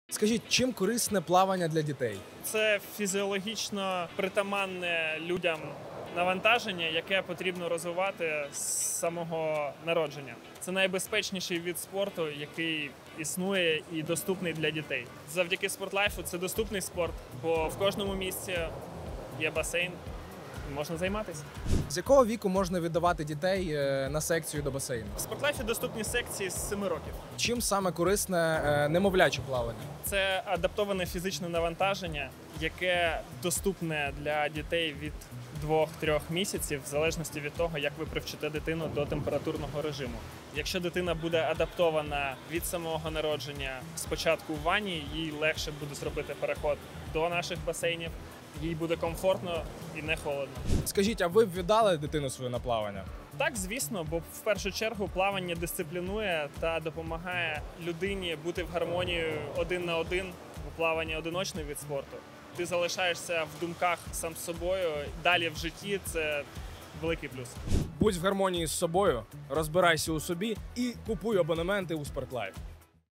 Скажіть, чим корисне плавання для дітей? Це фізіологічно притаманне людям навантаження, яке потрібно розвивати з самого народження. Це найбезпечніший від спорту, який існує і доступний для дітей. Завдяки спортлайфу це доступний спорт, бо в кожному місці є басейн, і можна займатися. З якого віку можна віддавати дітей на секцію до басейну? В спортлайфі доступні секції з 7 років. Чим саме корисне немовляче плавання? Це адаптоване фізичне навантаження, яке доступне для дітей від 2-3 місяців, в залежності від того, як ви привчите дитину до температурного режиму. Якщо дитина буде адаптована від самого народження спочатку в ванні, їй легше буде зробити переход до наших басейнів, їй буде комфортно і не холодно. Скажіть, а ви б віддали дитину свою на плавання? Так, звісно, бо в першу чергу плавання дисциплінує та допомагає людині бути в гармонії один на один, бо плавання одиночний від спорту. Ти залишаєшся в думках сам з собою, далі в житті це великий плюс. Будь в гармонії з собою, розбирайся у собі і купуй абонементи у Спортлайф.